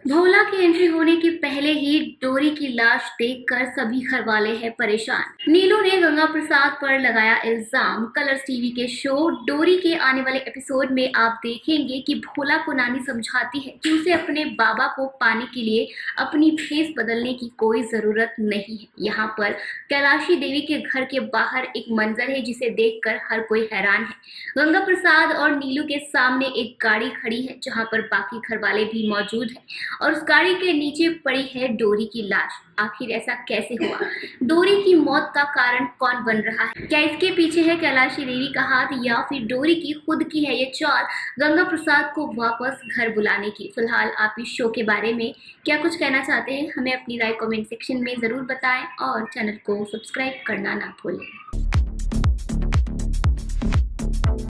भोला की एंट्री होने के पहले ही डोरी की लाश देखकर सभी घरवाले हैं परेशान। नीलू ने गंगा प्रसाद पर लगाया इल्जाम। कलर्स टीवी के शो डोरी के आने वाले एपिसोड में आप देखेंगे कि भोला को नानी समझाती है कि उसे अपने बाबा को पाने के लिए अपनी भेस बदलने की कोई जरूरत नहीं है। यहाँ पर कैलाशी देवी के घर के बाहर एक मंजर है जिसे देखकर हर कोई हैरान है। गंगा प्रसाद और नीलू के सामने एक गाड़ी खड़ी है जहाँ पर बाकी घरवाले भी मौजूद हैं और उस गाड़ी के नीचे पड़ी है डोरी की लाश। आखिर ऐसा कैसे हुआ? डोरी की मौत का कारण कौन बन रहा है? क्या इसके पीछे है कैलाशी देवी का हाथ या फिर डोरी की खुद की है ये चाल गंगा प्रसाद को वापस घर बुलाने की? फिलहाल आप इस शो के बारे में क्या कुछ कहना चाहते हैं? हमें अपनी राय कमेंट सेक्शन में जरूर बताएं और चैनल को सब्सक्राइब करना ना भूलें।